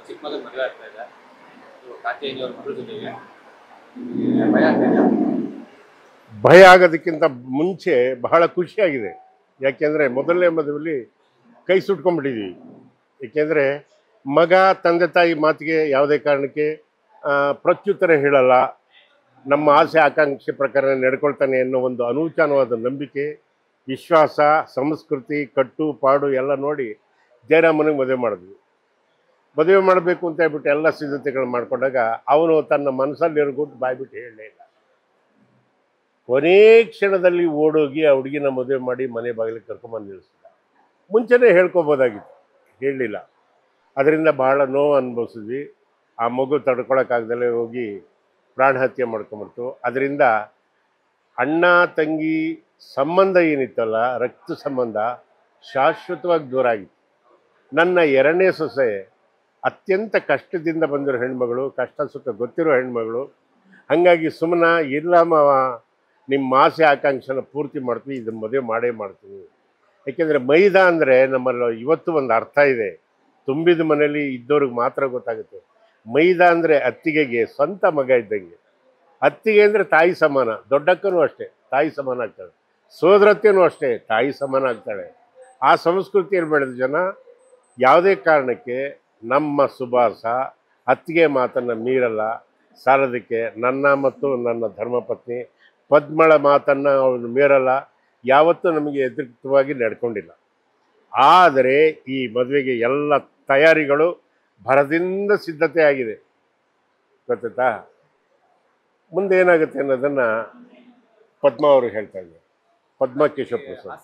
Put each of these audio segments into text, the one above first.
ಚಿಕ್ಕ ಮಗನ ಮದುವೆ ಆಗ್ತಾ ಇದೆ. ಕಾಂತೇಜಿಯವ್ರ ಮಗಳ ಜೊತೆಗೆ ಭಯ ಆಗ್ತಾ ಇದೆ. ಭಯ ಆಗೋದಕ್ಕಿಂತ ಮುಂಚೆ ಬಹಳ ಖುಷಿಯಾಗಿದೆ. ಯಾಕೆಂದರೆ ಮೊದಲನೇ ಮದುವೆಯಲ್ಲಿ ಕೈ ಸುಟ್ಕೊಂಡ್ಬಿಟ್ಟಿದ್ದೀವಿ. ಏಕೆಂದರೆ ಮಗ ತಂದೆ ತಾಯಿ ಮಾತಿಗೆ ಯಾವುದೇ ಕಾರಣಕ್ಕೆ ಪ್ರತ್ಯುತ್ತರ ಹೇಳಲ್ಲ, ನಮ್ಮ ಆಸೆ ಆಕಾಂಕ್ಷೆ ಪ್ರಕಾರ ನಡ್ಕೊಳ್ತಾನೆ ಅನ್ನೋ ಒಂದು ಅನೂಚಾನವಾದ ನಂಬಿಕೆ, ವಿಶ್ವಾಸ, ಸಂಸ್ಕೃತಿ, ಕಟ್ಟು ಪಾಡು ಎಲ್ಲ ನೋಡಿ ಜಯರಾಮನಿಗೆ ಮದುವೆ ಮಾಡಿದ್ವಿ. ಮದುವೆ ಮಾಡಬೇಕು ಅಂತ ಹೇಳ್ಬಿಟ್ಟು ಎಲ್ಲ ಸಿದ್ಧತೆಗಳು ಮಾಡಿಕೊಂಡಾಗ ಅವನು ತನ್ನ ಮನಸ್ಸಲ್ಲಿ ಗುಟ್ಟು ಬಾಯ್ಬಿಟ್ಟು ಹೇಳಲೇ ಇಲ್ಲ. ಕೊನೇ ಕ್ಷಣದಲ್ಲಿ ಓಡೋಗಿ ಆ ಹುಡುಗಿನ ಮದುವೆ ಮಾಡಿ ಮನೆ ಬಾಗಿಲಿಗೆ ಕರ್ಕೊಂಬಂದು ನಿಲ್ಲಿಸಿದ. ಮುಂಚೆನೇ ಹೇಳ್ಕೊಬೋದಾಗಿತ್ತು, ಹೇಳಲಿಲ್ಲ. ಅದರಿಂದ ಬಹಳ ನೋವು ಅನುಭವಿಸಿದ್ವಿ. ಆ ಮಗು ತಡ್ಕೊಳಕ್ಕಾಗ್ದಲೇ ಹೋಗಿ ಪ್ರಾಣ ಹತ್ಯೆ ಮಾಡ್ಕೊಂಬಿಡ್ತು. ಅದರಿಂದ ಅಣ್ಣ ತಂಗಿ ಸಂಬಂಧ ಏನಿತ್ತಲ್ಲ, ರಕ್ತ ಸಂಬಂಧ ಶಾಶ್ವತವಾಗಿ ದೂರ ಆಗಿತ್ತು. ನನ್ನ ಎರಡನೇ ಸೊಸೆ ಅತ್ಯಂತ ಕಷ್ಟದಿಂದ ಬಂದಿರೋ ಹೆಣ್ಮಗಳು, ಕಷ್ಟ ಸುಖ ಗೊತ್ತಿರೋ ಹೆಣ್ಮಗಳು. ಹಾಗಾಗಿ ಸುಮ್ಮನೆ ಇಲ್ಲ ಮಾವ, ನಿಮ್ಮ ಆಸೆ ಆಕಾಂಕ್ಷೆನ ಪೂರ್ತಿ ಮಾಡ್ತೀವಿ, ಇದನ್ನು ಮದುವೆ ಮಾಡೇ ಮಾಡ್ತೀವಿ. ಯಾಕೆಂದರೆ ಮೈದಾ ಅಂದರೆ ನಮ್ಮಲ್ಲಿ ಇವತ್ತು ಒಂದು ಅರ್ಥ ಇದೆ, ತುಂಬಿದ ಮನೇಲಿ ಇದ್ದವ್ರಿಗೆ ಮಾತ್ರ ಗೊತ್ತಾಗುತ್ತೆ. ಮೈದಾ ಅಂದರೆ ಅತ್ತಿಗೆಗೆ ಸ್ವಂತ ಮಗ ಇದ್ದಂಗೆ. ಅತ್ತಿಗೆ ಅಂದರೆ ತಾಯಿ ಸಮಾನ, ದೊಡ್ಡಕ್ಕನೂ ಅಷ್ಟೇ ತಾಯಿ ಸಮಾನ ಆಗ್ತಾಳೆ, ಸೋದರತ್ತೆನೂ ಅಷ್ಟೇ ತಾಯಿ ಸಮಾನ ಆಗ್ತಾಳೆ. ಆ ಸಂಸ್ಕೃತಿಯಲ್ಲಿ ಬೆಳೆದ ಜನ ಯಾವುದೇ ಕಾರಣಕ್ಕೆ ನಮ್ಮ ಸುಭಾಸ ಅತ್ತಿಗೆ ಮಾತನ್ನು ಮೀರಲ್ಲ. ಸಾಲದಕ್ಕೆ ನನ್ನ ಮತ್ತು ನನ್ನ ಧರ್ಮಪತ್ನಿ ಪದ್ಮಳ ಮಾತನ್ನು ಅವನು ಮೀರಲ್ಲ. ಯಾವತ್ತೂ ನಮಗೆ ಎದುರಿತವಾಗಿ ನಡ್ಕೊಂಡಿಲ್ಲ. ಆದರೆ ಈ ಮದುವೆಗೆ ಎಲ್ಲ ತಯಾರಿಗಳು ಭರದಿಂದ ಸಿದ್ಧತೆ ಆಗಿದೆ. ಗೊತ್ತಾ? ಮುಂದೆ ಏನಾಗುತ್ತೆ ಅನ್ನೋದನ್ನು ಪದ್ಮ ಅವರು ಹೇಳ್ತಾ ಇದ್ದಾರೆ. ಪದ್ಮ ಕೇಶವ ಪ್ರಸಾದ್.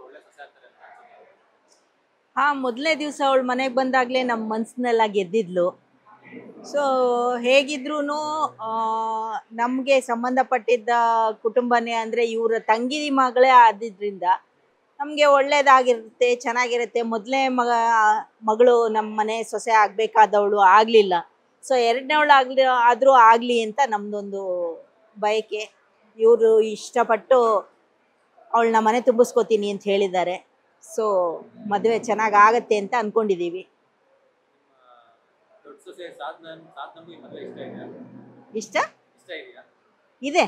ಮೊದಲನೇ ದಿವಸ ಅವಳು ಮನೆಗೆ ಬಂದಾಗಲೇ ನಮ್ಮ ಮನಸ್ಸನ್ನೆಲ್ಲ ಗೆದ್ದಿದ್ಲು. ಸೊ ಹೇಗಿದ್ರೂ ನಮಗೆ ಸಂಬಂಧಪಟ್ಟಿದ್ದ ಕುಟುಂಬನೇ ಅಂದರೆ ಇವರ ತಂಗಿ ಮಗಳೇ ಆದಿದ್ದರಿಂದ ನಮಗೆ ಒಳ್ಳೇದಾಗಿರುತ್ತೆ, ಚೆನ್ನಾಗಿರುತ್ತೆ. ಮೊದಲನೇ ಮಗಳು ನಮ್ಮ ಮನೆ ಸೊಸೆ ಆಗಬೇಕಾದವಳು ಆಗಲಿಲ್ಲ. ಸೊ ಎರಡನೇವಳು ಆದರೂ ಆಗಲಿ ಅಂತ ನಮ್ಮದೊಂದು ಬಯಕೆ. ಇವರು ಇಷ್ಟಪಟ್ಟು ಅವಳನ್ನ ಮನೆ ತುಂಬಿಸ್ಕೋತೀನಿ ಅಂತ ಹೇಳಿದ್ದಾರೆ. ಸೊ ಮದುವೆ ಚೆನ್ನಾಗಿ ಆಗತ್ತೆ ಅಂತ ಅಂದ್ಕೊಂಡಿದ್ದೀವಿ. ಇಷ್ಟ ಇದೆ.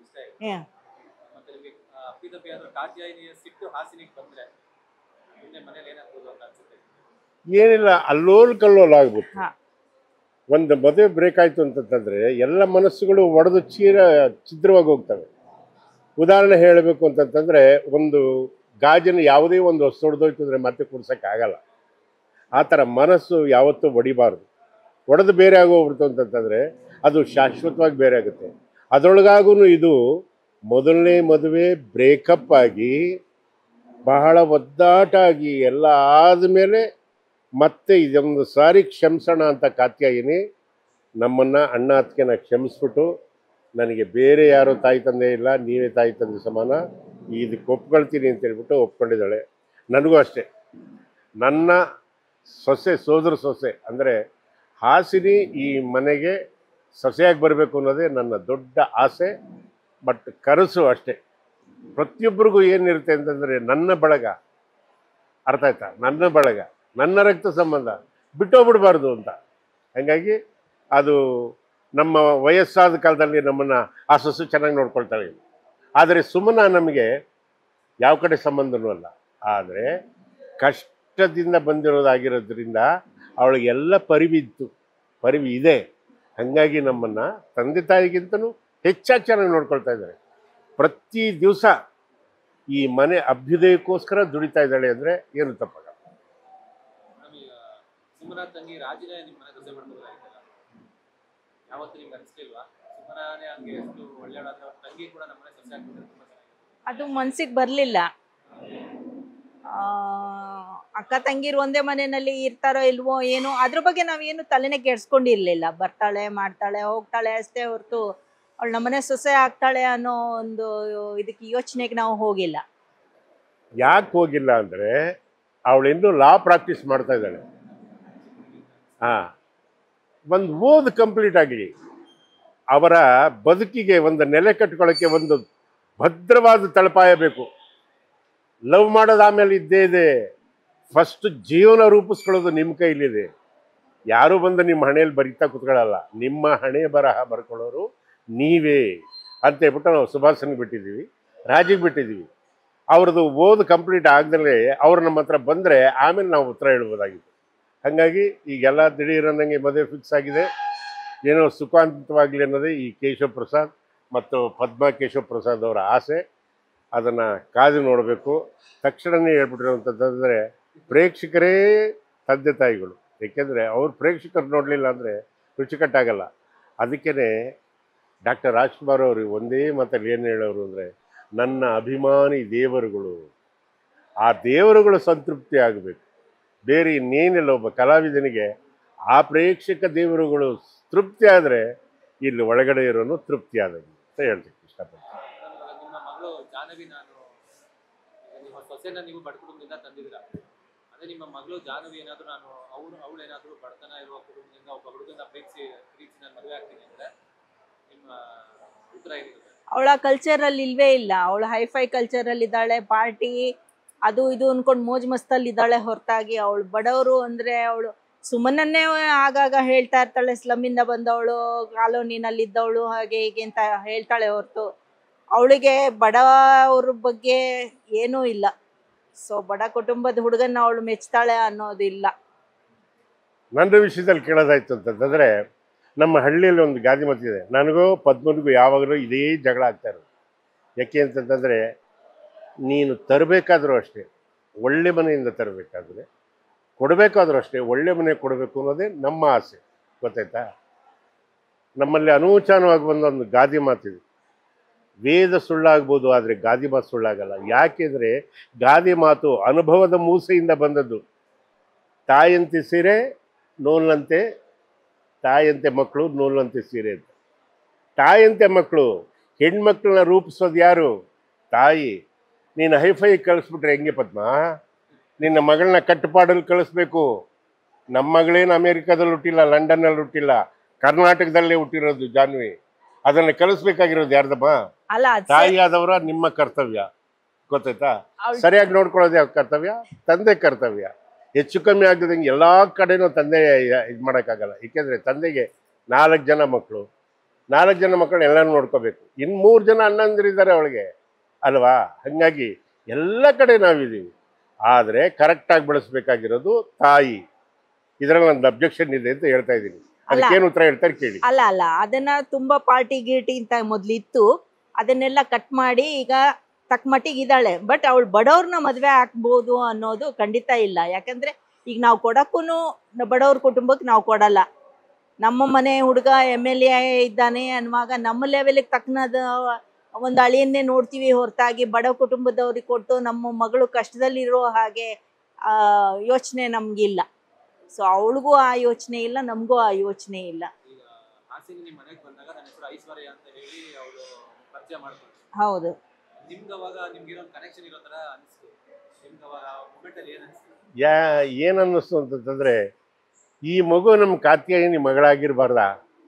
ಏನಿಲ್ಲ, ಅಲ್ಲೋಲ್ ಕಲ್ಲೋಲ್ ಆಗ್ಬಿಟ್ಟು ಒಂದು ಮದುವೆ ಬ್ರೇಕ್ ಆಯಿತು ಅಂತಂತಂದರೆ ಎಲ್ಲ ಮನಸ್ಸುಗಳು ಒಡೆದು ಛಿದ್ರವಾಗಿ ಹೋಗ್ತವೆ. ಉದಾಹರಣೆ ಹೇಳಬೇಕು ಅಂತಂತಂದರೆ, ಒಂದು ಗಾಜಿನ ಯಾವುದೇ ಒಂದು ವಸ್ತು ಹೊಡೆದೋಯ್ತು ಅಂದರೆ ಮತ್ತೆ ಕೂಡ್ಸೋಕ್ಕಾಗಲ್ಲ. ಆ ಥರ ಮನಸ್ಸು ಯಾವತ್ತೂ ಒಡಿಬಾರ್ದು. ಒಡೆದು ಬೇರೆ ಆಗೋಗ್ಬಿಡ್ತು ಅಂತಂತಂದರೆ ಅದು ಶಾಶ್ವತವಾಗಿ ಬೇರೆ ಆಗುತ್ತೆ. ಅದರೊಳಗಾಗೂ ಇದು ಮೊದಲನೇ ಮದುವೆ ಬ್ರೇಕಪ್ ಆಗಿ ಬಹಳ ಒದ್ದಾಟ ಆಗಿ ಎಲ್ಲ ಆದಮೇಲೆ ಮತ್ತೆ ಇದೊಂದು ಸಾರಿ ಕ್ಷಮಿಸೋಣ ಅಂತ ಕಾತ್ಯಾಯಿನಿ ನಮ್ಮನ್ನು ಅಣ್ಣ ಅತ್ತಿಗೆನ ಕ್ಷಮಿಸ್ಬಿಟ್ಟು, ನನಗೆ ಬೇರೆ ಯಾರೋ ತಾಯಿ ತಂದೆ ಇಲ್ಲ, ನೀವೇ ತಾಯಿ ತಂದೆ ಸಮಾನ, ಇದಕ್ಕೆ ಒಪ್ಕೊಳ್ತೀನಿ ಅಂತ ಹೇಳ್ಬಿಟ್ಟು ಒಪ್ಕೊಂಡಿದ್ದಾಳೆ. ನನಗೂ ಅಷ್ಟೇ, ನನ್ನ ಸೊಸೆ ಸೋದರ ಸೊಸೆ ಅಂದರೆ ಹಾಸಿನಿ ಈ ಮನೆಗೆ ಸೊಸೆಯಾಗಿ ಬರಬೇಕು ಅನ್ನೋದೇ ನನ್ನ ದೊಡ್ಡ ಆಸೆ. ಬಟ್ ಕನಸು ಅಷ್ಟೇ. ಪ್ರತಿಯೊಬ್ಬರಿಗೂ ಏನಿರುತ್ತೆ ಅಂತಂದರೆ ನನ್ನ ಬಳಗ, ಅರ್ಥ ಆಯ್ತಾ, ನನ್ನ ಬಳಗ, ನನ್ನ ರಕ್ತ ಸಂಬಂಧ ಬಿಟ್ಟೋಗ್ಬಿಡ್ಬಾರ್ದು ಅಂತ. ಹಾಗಾಗಿ ಅದು ನಮ್ಮ ವಯಸ್ಸಾದ ಕಾಲದಲ್ಲಿ ನಮ್ಮನ್ನು ಆ ಸೊಸೆ ಚೆನ್ನಾಗಿ ನೋಡ್ಕೊಳ್ತಾಳೆ. ಆದರೆ ಸುಮ್ಮನ ನಮಗೆ ಯಾವ ಕಡೆ ಸಂಬಂಧನೂ ಅಲ್ಲ, ಆದರೆ ಕಷ್ಟದಿಂದ ಬಂದಿರೋದಾಗಿರೋದ್ರಿಂದ ಅವಳಿಗೆಲ್ಲ ಪರಿವಿ ಇದೆ. ಹಾಗಾಗಿ ನಮ್ಮನ್ನು ತಂದೆ ತಾಯಿಗಿಂತನೂ ಹೆಚ್ಚಾಗಿ ಚೆನ್ನಾಗಿ ನೋಡ್ಕೊಳ್ತಾ ಇದ್ದಾರೆ. ಪ್ರತಿ ದಿವಸ ಈ ಮನೆ ಅಭ್ಯುದಯಕ್ಕೋಸ್ಕರ ದುಡಿತಾ ಇದ್ದಾಳೆ ಅಂದರೆ ಏನು ತಪ್ಪಾಗಲ್ಲ. ಅದು ಮನ್ಸಿಗೆ ಬರಲಿಲ್ಲ. ಅಕ್ಕ ತಂಗಿರು ಒಂದೇ ಮನೆಯಲ್ಲಿ ಇರ್ತಾರೋ ಇಲ್ವೋ ಏನೋ ಅದ್ರ ಬಗ್ಗೆ ನಾವೇನು ತಲೆನೇ ಕೆಡ್ಸ್ಕೊಂಡಿರ್ಲಿಲ್ಲ. ಬರ್ತಾಳೆ, ಮಾಡ್ತಾಳೆ, ಹೋಗ್ತಾಳೆ ಅಷ್ಟೇ ಹೊರತು ಅವಳು ನಮ್ಮನೆ ಸೊಸೆ ಆಗ್ತಾಳೆ ಅನ್ನೋ ಒಂದು ಇದಕ್ಕೆ ಯೋಚನೆಗೆ ನಾವು ಹೋಗಿಲ್ಲ. ಯಾಕೆ ಹೋಗಿಲ್ಲ ಅಂದರೆ ಅವಳಿನ್ನೂ ಲಾ ಪ್ರಾಕ್ಟೀಸ್ ಮಾಡ್ತಾ ಇದ್ದಾಳೆ. ಒಂದು ಓದು ಕಂಪ್ಲೀಟ್ ಆಗಲಿ, ಅವರ ಬದುಕಿಗೆ ಒಂದು ನೆಲೆ ಕಟ್ಕೊಳ್ಳೋಕ್ಕೆ ಒಂದು ಭದ್ರವಾದ ತಳಪಾಯ ಬೇಕು. ಲವ್ ಮಾಡೋದು ಆಮೇಲೆ ಇದ್ದೇ ಇದೆ, ಫಸ್ಟ್ ಜೀವನ ರೂಪಿಸ್ಕೊಳ್ಳೋದು ನಿಮ್ಮ ಕೈಲಿದೆ. ಯಾರು ಬಂದು ನಿಮ್ಮ ಹಣೆಯಲ್ಲಿ ಬರೀತಾ ಕೂತ್ಕೊಳ್ಳಲ್ಲ, ನಿಮ್ಮ ಹಣೆ ಬರಹ ಬರ್ಕೊಳ್ಳೋರು ನೀವೇ ಅಂತ ಹೇಳ್ಬಿಟ್ಟು ನಾವು ಸುಭಾಷನ್ಗೆ ಬಿಟ್ಟಿದ್ದೀವಿ, ರಾಜಿಗೆ ಬಿಟ್ಟಿದ್ದೀವಿ. ಅವ್ರದ್ದು ಓದು ಕಂಪ್ಲೀಟ್ ಆಗದಲ್ಲೇ ಅವ್ರು ನಮ್ಮ ಹತ್ರ ಬಂದರೆ ಆಮೇಲೆ ನಾವು ಉತ್ತರ ಹೇಳ್ಬೋದಾಗಿತ್ತು. ಹಾಗಾಗಿ ಈಗೆಲ್ಲ ದಿಢೀರನ್ನಂಗೆ ಮದುವೆ ಫಿಕ್ಸ್ ಆಗಿದೆ. ಏನೋ ಸುಖಾಂತವಾಗಲಿ ಅನ್ನೋದೇ ಈ ಕೇಶವ ಪ್ರಸಾದ್ ಮತ್ತು ಪದ್ಮಾ ಕೇಶವ ಪ್ರಸಾದ್ ಅವರ ಆಸೆ. ಅದನ್ನು ಕಾದು ನೋಡಬೇಕು. ತಕ್ಷಣವೇ ಹೇಳ್ಬಿಟ್ಟಿರುವಂಥದ್ದಂದರೆ ಪ್ರೇಕ್ಷಕರೇ ತಂದೆ ತಾಯಿಗಳು. ಏಕೆಂದರೆ ಅವ್ರು ಪ್ರೇಕ್ಷಕರು ನೋಡಲಿಲ್ಲ ಅಂದರೆ ರುಚಿಕಟ್ಟಾಗಲ್ಲ. ಅದಕ್ಕೇ ಡಾಕ್ಟರ್ ರಾಜ್ಕುಮಾರ್ ಅವರು ಒಂದೇ ಮಾತಲ್ಲಿ ಏನು ಹೇಳೋರು ಅಂದರೆ, ನನ್ನ ಅಭಿಮಾನಿ ದೇವರುಗಳು, ಆ ದೇವರುಗಳು ಸಂತೃಪ್ತಿ ಆಗಬೇಕು, ಬೇರೆ ಇನ್ನೇನಿಲ್ಲ. ಒಬ್ಬ ಕಲಾವಿದನಿಗೆ ಆ ಪ್ರೇಕ್ಷಕ ದೇವರುಗಳು ತೃಪ್ತಿ ಆದರೆ ಇಲ್ಲಿ ಒಳಗಡೆ ಇರೋನು ತೃಪ್ತಿ ಆದಂಗೆ ಅಂತ ಹೇಳ್ತೀನಿ ಇಷ್ಟಪಡ್ತೀನಿ. ನಿಮ್ಮ ಮಗಳು ಜಾಹ್ನವಿ, ನಾನು ನಿಮ್ಮ ಸೊಸೆನ ನೀವು ಬಡ ಕುಟುಂಬದಿಂದ ತಂದಿದ್ದೀರಾ, ಅದೇ ನಿಮ್ಮ ಮಗಳು ಜಾಹ್ನವಿ ಏನಾದರೂ ನಾನು ಅವಳೇನಾದರೂ ಬಡತನ ಇರುವ ಕುಟುಂಬದಿಂದ ಒಬ್ಬ ಹುಡುಗನ ಪ್ರೀತಿ ನಾನು ಮದುವೆ ಆಗ್ತೀನಿ ಅಂದರೆ ನಿಮ್ಮ ಉತ್ತರ ಏನಿರುತ್ತೆ? ಅವಳ ಕಲ್ಚರಲ್ಲಿ ಇಲ್ವೇ ಇಲ್ಲ. ಅವಳು ಹೈಫೈ ಕಲ್ಚರಲ್ಲಿ ಇದ್ದಾಳೆ, ಪಾರ್ಟಿ ಅದು ಇದು ಅನ್ಕೊಂಡು ಮೋಜ್ ಮಸ್ತಲ್ಲಿ ಇದ್ದಾಳೆ ಹೊರತಾಗಿ ಅವಳು ಬಡವರು ಅಂದರೆ ಅವಳು ಸುಮ್ಮನನ್ನೇ ಆಗಾಗ ಹೇಳ್ತಾ ಇರ್ತಾಳೆ, ಸ್ಲಮ್ಮಿಂದ ಬಂದವಳು, ಕಾಲೋನಿನಲ್ಲಿ ಇದ್ದವಳು, ಹಾಗೆ ಹೀಗೆ ಅಂತ ಹೇಳ್ತಾಳೆ ಹೊರತು ಅವಳಿಗೆ ಬಡವ್ರ ಬಗ್ಗೆ ಏನೂ ಇಲ್ಲ. ಸೊ ಬಡ ಕುಟುಂಬದ ಹುಡುಗನ್ನ ಅವಳು ಮೆಚ್ತಾಳೆ ಅನ್ನೋದಿಲ್ಲ. ನನ್ನ ವಿಷಯದಲ್ಲಿ ಕೇಳೋದಾಯ್ತು ಅಂತಂದರೆ, ನಮ್ಮ ಹಳ್ಳಿಯಲ್ಲಿ ಒಂದು ಗಾದೆ ಮಾತಿದೆ, ನನಗೂ ಪದ್ಮನಿಗೂ ಯಾವಾಗಲೂ ಇದೇ ಜಗಳ ಆಗ್ತಾ ಇರೋದು. ಯಾಕೆ ಅಂತಂತಂದರೆ, ನೀನು ತರಬೇಕಾದ್ರೂ ಅಷ್ಟೇ ಒಳ್ಳೆ ಮನೆಯಿಂದ ತರಬೇಕಾದ್ರೆ, ಕೊಡಬೇಕಾದ್ರೂ ಅಷ್ಟೇ ಒಳ್ಳೆ ಮನೆ ಕೊಡಬೇಕು ಅನ್ನೋದೇ ನಮ್ಮ ಆಸೆ. ಗೊತ್ತಾಯ್ತಾ? ನಮ್ಮಲ್ಲಿ ಅನೂಚಾನವಾಗಿ ಬಂದೊಂದು ಗಾದೆ ಮಾತಿದೆ, ವೇದ ಸುಳ್ಳಾಗ್ಬೋದು ಆದರೆ ಗಾದೆ ಮಾತು ಸುಳ್ಳಾಗಲ್ಲ. ಯಾಕೆಂದರೆ ಗಾದೆ ಮಾತು ಅನುಭವದ ಮೂಸೆಯಿಂದ ಬಂದದ್ದು. ತಾಯಂತೆ ಸೀರೆ ನೂಲಂತೆ, ತಾಯಂತೆ ಮಕ್ಕಳು ನೂಲಂತೆ ಸೀರೆ ಅಂತ. ತಾಯಂತೆ ಮಕ್ಕಳು, ಹೆಣ್ಮಕ್ಳನ್ನ ರೂಪಿಸೋದು ಯಾರು? ತಾಯಿ. ನೀನು ಹೈಫೈ ಕಳಿಸ್ಬಿಟ್ರೆ ಹೆಂಗೆ ಪದ್ಮ? ನಿನ್ನ ಮಗಳನ್ನ ಕಟ್ಟುಪಾಡಲ್ಲಿ ಕಳಿಸ್ಬೇಕು. ನಮ್ಮ ಮಗಳೇನು ಅಮೇರಿಕಾದಲ್ಲಿ ಹುಟ್ಟಿಲ್ಲ, ಲಂಡನ್ನಲ್ಲಿ ಹುಟ್ಟಿಲ್ಲ, ಕರ್ನಾಟಕದಲ್ಲೇ ಹುಟ್ಟಿರೋದು ಜಾಹ್ನವಿ. ಅದನ್ನು ಕಳಿಸ್ಬೇಕಾಗಿರೋದು ಯಾರ್ದಮ್ಮ? ಅಲ್ಲ, ತಾಯಿ ಆದವರ ನಿಮ್ಮ ಕರ್ತವ್ಯ. ಗೊತ್ತಾಯ್ತಾ? ಸರಿಯಾಗಿ ನೋಡ್ಕೊಳ್ಳೋದು ಯಾವ ಕರ್ತವ್ಯ? ತಂದೆ ಕರ್ತವ್ಯ. ಹೆಚ್ಚು ಕಮ್ಮಿ ಆಗದಂಗೆ ಎಲ್ಲ ಕಡೆನೂ ತಂದೆ ಇದು ಮಾಡೋಕ್ಕಾಗಲ್ಲ. ಏಕೆಂದರೆ ತಂದೆಗೆ 4 ಜನ ಮಕ್ಕಳು, 4 ಜನ ಮಕ್ಕಳು ಎಲ್ಲರೂ ನೋಡ್ಕೋಬೇಕು. ಇನ್ನು 3 ಜನ ಅಣ್ಣಂದಿರಿದ್ದಾರೆ ಅವಳಿಗೆ ಅಲ್ವಾ? ಹಾಗಾಗಿ ಎಲ್ಲ ಕಡೆ ನಾವಿದ್ದೀವಿ. ಆದರೆ ಕರೆಕ್ಟಾಗಿ ಬೆಳೆಸ್ಬೇಕಾಗಿರೋದು ತಾಯಿ. ಇದರಲ್ಲಿ ಒಂದು ಅಬ್ಜೆಕ್ಷನ್ ಇದೆ ಅಂತ ಹೇಳ್ತಾ ಇದ್ದೀನಿ. ಅದಕ್ಕೇನು ಉತ್ತರ ಹೇಳ್ತಾರೆ ಕೇಳಿ. ಅಲ್ಲ ಅದನ್ನ ತುಂಬಾ ಪಾರ್ಟಿ ಗೀಟಿ ಅಂತ ಮೊದ್ಲಿತ್ತು, ಅದನ್ನೆಲ್ಲ ಕಟ್ ಮಾಡಿ ಈಗ ತಕ್ಕ ಮಟ್ಟಿಗೆ ಇದ್ದಾಳೆ. ಬಟ್ ಅವಳು ಬಡವ್ರನ್ನ ಮದುವೆ ಹಾಕ್ಬೋದು ಅನ್ನೋದು ಖಂಡಿತ ಇಲ್ಲ. ಯಾಕಂದ್ರೆ ಈಗ ನಾವು ಕೊಡಕ್ಕೂ ಬಡವ್ರ ಕುಟುಂಬಕ್ಕೆ ನಾವು ಕೊಡಲ್ಲ. ನಮ್ಮ ಮನೆ ಹುಡುಗ MLA ಇದ್ದಾನೆ ಅನ್ನುವಾಗ ನಮ್ಮ ಲೆವೆಲ್ಗೆ ತಕ್ಕನಾದ ಒಂದು ಅಳಿಯನ್ನೇ ನೋಡ್ತೀವಿ ಹೊರತಾಗಿ ಬಡ ಕುಟುಂಬದವ್ರಿಗೆ ಕೊಟ್ಟು ನಮ್ಮ ಮಗಳು ಕಷ್ಟದಲ್ಲಿರೋ ಹಾಗೆ ಯೋಚನೆ ನಮಗಿಲ್ಲ. ಸೊ ಅವಳಿಗೂ ಆ ಯೋಚನೆ ಇಲ್ಲ, ನಮಗೂ ಆ ಯೋಚನೆ ಇಲ್ಲ. ಈಗ ಹಾಸಿನಿ ನಿಮ್ಮ ಮನೆಗೆ ಬಂದಾಗ ನನ್ನ ಹೆಸರು ಐಶ್ವರ್ಯ ಅಂತ ಹೇಳಿ ಅವಳು ಪರಿಚಯ ಮಾಡ್ಕೊಂಡು, ಹೌದು, ನಿಮ್ಗೆ ಅವಾಗ ನಿಮ್ಗಿರೋ ಕನೆಕ್ಷನ್ ಇರೋ ಥರ ಅನಿಸ್ತು. ನಿಮ್ಗೆ ಅವಾಗ ಮೊಮೆಂಟಲ್ಲಿ ಏನು ಅನಿಸ್ತು? ಏನು ಅನ್ನಿಸ್ತು ಅಂತಂತಂದರೆ, ಈ ಮಗು ನಮ್ಮ ಕಾತ್ಯಾಯಿನಿ ಮಗಳಾಗಿರಬಾರ್ದಾ?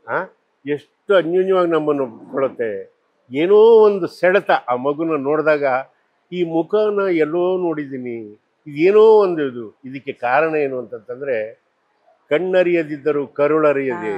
ಎಷ್ಟು ಅನ್ಯೂನ್ಯವಾಗಿ ನಮ್ಮನ್ನು ಕೊಡುತ್ತೆ. ಏನೋ ಒಂದು ಸೆಳೆತ ಆ ಮಗುನ ನೋಡಿದಾಗ, ಈ ಮುಖನ ಎಲ್ಲೋ ನೋಡಿದ್ದೀನಿ, ಇದೇನೋ ಒಂದು ಇದಕ್ಕೆ ಕಾರಣ ಏನು ಅಂತಂತಂದರೆ, ಕಣ್ಣರಿಯದಿದ್ದರೂ ಕರುಳರಿಯದೆ,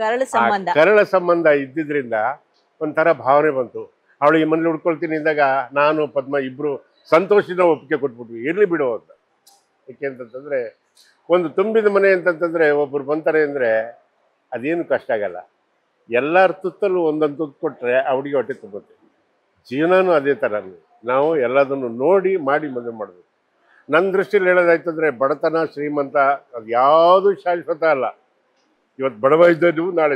ಕರಳ ಸಂಬಂಧ ಇದ್ದಿದ್ದರಿಂದ ಒಂಥರ ಭಾವನೆ ಬಂತು. ಅವಳು ಈ ಮನೇಲಿ ಉಡ್ಕೊಳ್ತೀನಿ ಇದ್ದಾಗ ನಾನು ಪದ್ಮ ಇಬ್ಬರು ಸಂತೋಷದ ಒಪ್ಪಿಗೆ ಕೊಟ್ಬಿಟ್ವಿ, ಇರಲಿ ಬಿಡು ಅಂತ. ಏಕೆ ಅಂತಂತಂದರೆ, ಒಂದು ತುಂಬಿದ ಮನೆ ಅಂತಂತಂದರೆ ಒಬ್ಬರು ಬಂತಾರೆ ಅಂದರೆ ಅದೇನು ಕಷ್ಟ ಆಗಲ್ಲ. ಎಲ್ಲರ ತುತ್ತಲ್ಲೂ ಒಂದೊಂದು ತುತ್ತು ಕೊಟ್ಟರೆ ಅವಳಿಗೆ ಹೊಟ್ಟೆ ತುಂಬುತ್ತೆ. ಜೀವನನೂ ಅದೇ ಥರ. ನಾವು ಎಲ್ಲದನ್ನು ನೋಡಿ ಮಾಡಿ ಮದುವೆ ಮಾಡಬೇಕು. ನನ್ನ ದೃಷ್ಟಿಯಲ್ಲಿ ಹೇಳೋದಾಯ್ತು ಅಂದರೆ, ಬಡತನ ಶ್ರೀಮಂತ ಅದು ಯಾವುದು ಶಾಶ್ವತ ಅಲ್ಲ. ಇವತ್ತು ಬಡವ ಇದ್ದವನು ನಾಳೆ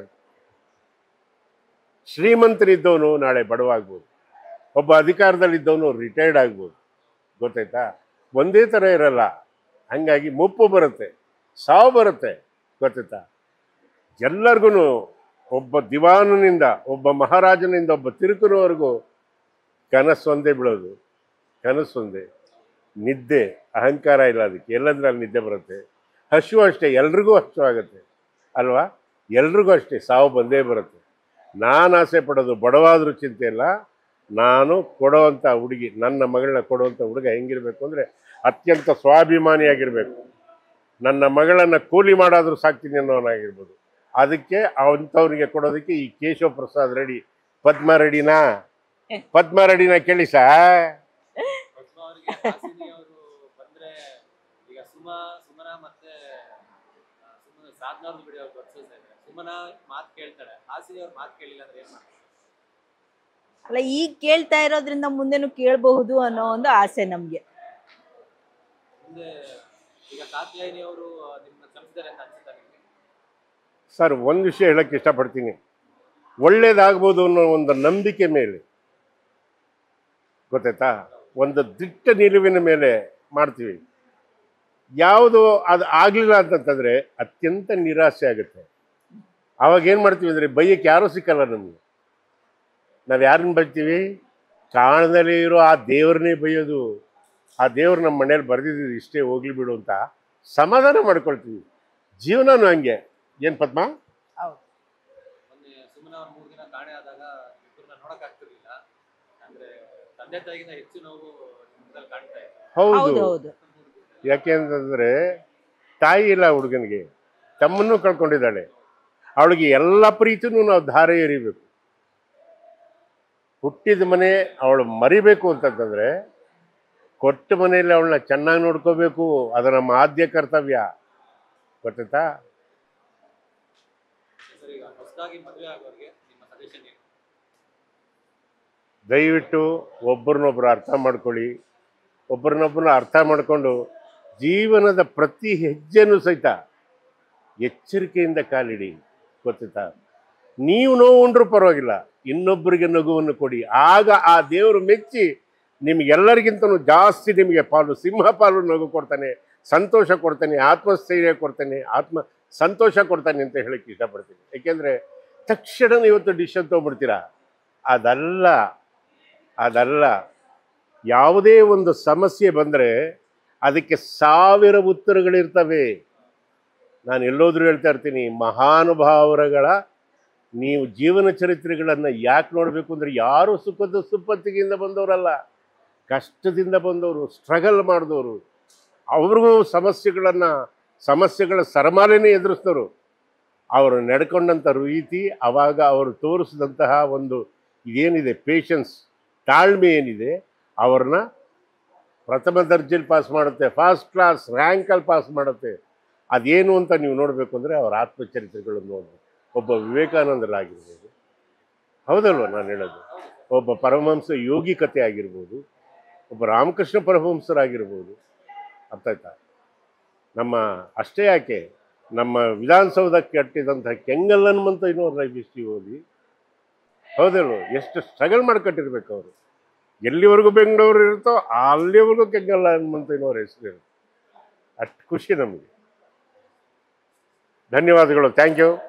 ಶ್ರೀಮಂತನಿದ್ದವನು ನಾಳೆ ಬಡವ ಆಗ್ಬೋದು. ಒಬ್ಬ ಅಧಿಕಾರದಲ್ಲಿದ್ದವನು ರಿಟೈರ್ಡ್ ಆಗ್ಬೋದು. ಗೊತ್ತಾಯ್ತಾ? ಒಂದೇ ಥರ ಇರಲ್ಲ. ಹಾಗಾಗಿ ಮುಪ್ಪು ಬರುತ್ತೆ, ಸಾವು ಬರುತ್ತೆ. ಗೊತ್ತಾಯ್ತಾ? ಎಲ್ಲರಿಗೂ ಒಬ್ಬ ದಿವಾನನಿಂದ, ಒಬ್ಬ ಮಹಾರಾಜನಿಂದ, ಒಬ್ಬ ತಿರುಕನವರೆಗೂ ಕನಸೊಂದೇ ಬೀಳೋದು. ಕನಸೊಂದೇ. ನಿದ್ದೆ, ಅಹಂಕಾರ ಇಲ್ಲ ಅದಕ್ಕೆ. ಎಲ್ಲದ್ರಲ್ಲಿ ನಿದ್ದೆ ಬರುತ್ತೆ. ಹಸಿವು ಅಷ್ಟೇ, ಎಲ್ರಿಗೂ ಹಸಿವು ಆಗುತ್ತೆ ಅಲ್ವಾ? ಎಲ್ರಿಗೂ ಅಷ್ಟೇ ಸಾವು ಬಂದೇ ಬರುತ್ತೆ. ನಾನು ಆಸೆ ಪಡೋದು ಬಡವಾದ್ರೂ ಚಿಂತೆ ಇಲ್ಲ, ನಾನು ಕೊಡೋವಂಥ ಹುಡುಗಿ, ನನ್ನ ಮಗಳನ್ನ ಕೊಡುವಂಥ ಹುಡುಗ ಹೆಂಗಿರಬೇಕು ಅಂದರೆ ಅತ್ಯಂತ ಸ್ವಾಭಿಮಾನಿಯಾಗಿರಬೇಕು. ನನ್ನ ಮಗಳನ್ನು ಕೂಲಿ ಮಾಡಾದರೂ ಸಾಕ್ತೀನಿ ಅನ್ನೋನಾಗಿರ್ಬೋದು. ಅದಕ್ಕೆ ಅಂಥವ್ರಿಗೆ ಕೊಡೋದಕ್ಕೆ ಈ ಕೇಶವ ಪ್ರಸಾದ್ ರೆಡ್ಡಿ, ಪದ್ಮ ರೆಡ್ಡಿನ ಕೇಳಿ ಸಾ. ಪದ್ಮ ಅವರಿಗೆ ಹಾಸಿನಿ ಅವರು ಬಂದ್ರೆ ಈಗ ಸುಮನಾ ಮತ್ತೆ ಸಾಧನ ಅವ್ರದ್ದು ಬಿಡಿ, ಅವ್ರು ವರ್ಸಸ್ ಇದೆ. ಸುಮನಾ ಮಾತು ಕೇಳ್ತಾಳೆ, ಹಾಸಿನಿ ಅವ್ರ ಮಾತು ಕೇಳಿಲ್ಲ ಅಂದ್ರೆ ಏನ್ ಮಾಡ್ತಾರೆ? ಅಲ್ಲ, ಈಗ ಕೇಳ್ತಾ ಇರೋದ್ರಿಂದ ಮುಂದೆನೂ ಕೇಳಬಹುದು ಅನ್ನೋ ಒಂದು ಆಸೆ ನಮ್ಗೆ. ಮುಂದೆ ಈಗ ಕಾತ್ಯಾಯಿನಿ ಅವರು ನಿಮ್ಮನ್ನ ಕ್ಷಮಿಸಿದ್ದಾರೆ ಅಂತ ಅನ್ಸುತ್ತಾ ನಿಮಗೆ? ಸರ್, ಒಂದು ವಿಷಯ ಹೇಳಕ್ಕೆ ಇಷ್ಟಪಡ್ತೀನಿ. ಒಳ್ಳೇದಾಗ್ಬೋದು ಅನ್ನೋ ಒಂದು ನಂಬಿಕೆ ಮೇಲೆ, ಗೊತ್ತಾಯ್ತಾ, ಒಂದು ದಿಟ್ಟ ನಿಲುವಿನ ಮೇಲೆ ಮಾಡ್ತೀವಿ. ಯಾವುದು ಅದು ಆಗಲಿಲ್ಲ ಅಂತಂತಂದರೆ ಅತ್ಯಂತ ನಿರಾಸೆ ಆಗುತ್ತೆ. ಆವಾಗ ಏನು ಮಾಡ್ತೀವಿ ಅಂದರೆ ಬೈಯಕ್ಕೆ ಯಾರೂ ಸಿಕ್ಕಲ್ಲ ನಮಗೆ. ನಾವು ಯಾರನ್ನ ಬೈತೀವಿ? ಕಾಣದಲ್ಲಿ ಇರೋ ಆ ದೇವ್ರನ್ನೇ ಬೈಯೋದು. ಆ ದೇವ್ರು ನಮ್ಮ ಮನೇಲಿ ಬರೆದಿದ್ದೀವಿ, ಇಷ್ಟೇ ಹೋಗ್ಲಿ ಬಿಡು ಅಂತ ಸಮಾಧಾನ ಮಾಡ್ಕೊಳ್ತೀವಿ. ಜೀವನನೂ ಹಂಗೆ. ಏನು ಪದ್ಮ? ಮೊನ್ನೆ ಸುಮನಾ ಅವ್ರು 3 ದಿನ ಕಾಣೆ ಆದಾಗ ಇಬ್ಬರನ್ನ ನೋಡಕ್ ಆಗ್ತಿರ್ಲಿಲ್ಲ. ಅಂದ್ರೆ ತಂದೆ ತಾಯಿಗಿಂತ ಹೆಚ್ಚು ನೋವು ನಿಮ್ಮಲ್ಲಿ ಕಾಣ್ತಾ ಇದೆ. ಹೌದು. ಹೌದು. ಯಾಕೆ ಅಂತಂದರೆ ತಾಯಿ ಇಲ್ಲ ಹುಡುಗನಿಗೆ, ತಮ್ಮನ್ನು ಕಳ್ಕೊಂಡಿದ್ದಾಳೆ. ಅವಳಿಗೆ ಎಲ್ಲ ಪ್ರೀತಿನೂ ನಾವು ಧಾರೆ ಎರಿಬೇಕು. ಹುಟ್ಟಿದ ಮನೆ ಅವಳು ಮರಿಬೇಕು ಅಂತಂತಂದರೆ ಕೊಟ್ಟ ಮನೆಯಲ್ಲಿ ಅವಳನ್ನ ಚೆನ್ನಾಗಿ ನೋಡ್ಕೋಬೇಕು. ಅದು ನಮ್ಮ ಆದ್ಯ ಕರ್ತವ್ಯ, ಗೊತ್ತಾಯ್ತಾ? ಸರ್, ಈಗ ಹೊಸದಾಗಿ ಮದುವೆ ಆಗೋರಿಗೆ ನಿಮ್ಮ ಸಜೆಷನ್ ಏನು? ದಯವಿಟ್ಟು ಒಬ್ಬರನ್ನೊಬ್ಬರು ಅರ್ಥ ಮಾಡ್ಕೊಳ್ಳಿ. ಒಬ್ಬರನ್ನೊಬ್ಬರನ್ನ ಅರ್ಥ ಮಾಡಿಕೊಂಡು ಜೀವನದ ಪ್ರತಿ ಹೆಜ್ಜೆನೂ ಸಹಿತ ಎಚ್ಚರಿಕೆಯಿಂದ ಕಾಲಿಡಿ, ಗೊತ್ತಾಯ್ತಾ? ನೀವು ನೋವುಂಡ್ರೂ ಪರವಾಗಿಲ್ಲ, ಇನ್ನೊಬ್ಬರಿಗೆ ನಗುವನ್ನು ಕೊಡಿ. ಆಗ ಆ ದೇವರು ಮೆಚ್ಚಿ ನಿಮಗೆಲ್ಲರಿಗಿಂತಲೂ ಜಾಸ್ತಿ ನಿಮಗೆ ಸಿಂಹ ಪಾಲು ನಗು ಕೊಡ್ತಾನೆ, ಸಂತೋಷ ಕೊಡ್ತಾನೆ, ಆತ್ಮಸ್ಥೈರ್ಯ ಕೊಡ್ತಾನೆ, ಸಂತೋಷ ಕೊಡ್ತಾನೆ ಅಂತ ಹೇಳಕ್ಕೆ ಇಷ್ಟಪಡ್ತೀನಿ. ಏಕೆಂದರೆ ತಕ್ಷಣ ಇವತ್ತು ಡಿಸಿಷನ್ ತೊಗೊಂಡ್ಬಿಡ್ತೀರಾ. ಅದಲ್ಲ. ಯಾವುದೇ ಒಂದು ಸಮಸ್ಯೆ ಬಂದರೆ ಅದಕ್ಕೆ 1000 ಉತ್ತರಗಳಿರ್ತವೆ. ನಾನು ಎಲ್ಲೋದ್ರೂ ಹೇಳ್ತಾ ಇರ್ತೀನಿ, ಮಹಾನುಭಾವರುಗಳ ನೀವು ಜೀವನ ಚರಿತ್ರೆಗಳನ್ನು ಯಾಕೆ ನೋಡಬೇಕು ಅಂದರೆ ಯಾರು ಸುಪ್ಪತ್ತಿಗೆಯಿಂದ ಬಂದವರಲ್ಲ, ಕಷ್ಟದಿಂದ ಬಂದವರು, ಸ್ಟ್ರಗಲ್ ಮಾಡಿದವರು, ಅವ್ರಿಗೂ ಸಮಸ್ಯೆಗಳ ಸರಮಾಲೆನೇ ಎದುರಿಸಿದವರು. ಅವರು ನಡ್ಕೊಂಡಂಥ ರೀತಿ, ಆವಾಗ ಅವರು ತೋರಿಸಿದಂತಹ ಒಂದು ಇದೇನಿದೆ ಪೇಷನ್ಸ್, ತಾಳ್ಮೆ ಏನಿದೆ, ಅವ್ರನ್ನ ಪ್ರಥಮ ದರ್ಜೆಯಲ್ಲಿ ಪಾಸ್ ಮಾಡುತ್ತೆ, ಫಸ್ಟ್ ಕ್ಲಾಸ್ ರ್ಯಾಂಕಲ್ಲಿ ಪಾಸ್ ಮಾಡುತ್ತೆ. ಅದೇನು ಅಂತ ನೀವು ನೋಡಬೇಕು ಅಂದರೆ ಅವರ ಆತ್ಮಚರಿತ್ರೆಗಳನ್ನು ನೋಡಬೇಕು. ಒಬ್ಬ ವಿವೇಕಾನಂದರಾಗಿರ್ಬೋದು, ಹೌದಲ್ವ ನಾನು ಹೇಳೋದು, ಒಬ್ಬ ಪರಮಹಂಸ ಯೋಗಿ ಕಥೆ ಆಗಿರ್ಬೋದು, ಒಬ್ಬ ರಾಮಕೃಷ್ಣ ಪರಮಹಂಸರಾಗಿರ್ಬೋದು, ಅರ್ಥ ಆಯ್ತಾ? ಅಷ್ಟೇ ಯಾಕೆ, ನಮ್ಮ ವಿಧಾನಸೌಧಕ್ಕೆ ಕಟ್ಟಿದಂಥ ಕೆಂಗಲ್ ಹನುಮಂತಯ್ಯನವ್ರ ಲೈಫ್ ಹಿಸ್ಟ್ರಿ ಓದಿ, ಹೌದಲ್ವ, ಎಷ್ಟು ಸ್ಟ್ರಗಲ್ ಮಾಡಿ ಕಟ್ಟಿರ್ಬೇಕು ಅವರು. ಎಲ್ಲಿವರೆಗೂ ಬೆಂಗಳೂರು ಇರುತ್ತೋ ಅಲ್ಲಿವರೆಗೂ ಕೆಂಗಲ್ ಹನುಮಂತಯ್ಯನವ್ರ ಹೆಸರು ಇರುತ್ತೆ. ಅಷ್ಟು ಖುಷಿ ನಮಗೆ. ಧನ್ಯವಾದಗಳು. Thank you.